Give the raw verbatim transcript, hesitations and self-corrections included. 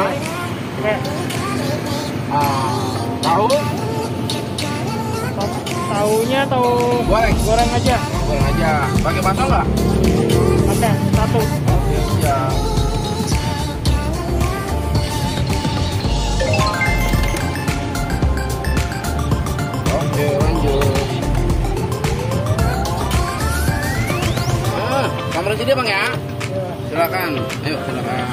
Oke. Ah, tahu? Tahunya atau Goreng. goreng aja? Goreng aja. Pakai bakso nggak? Oke, satu. Oke, siap. Oke, lanjut. Ah, kamera sini bang ya. Silakan. Ayo, silakan.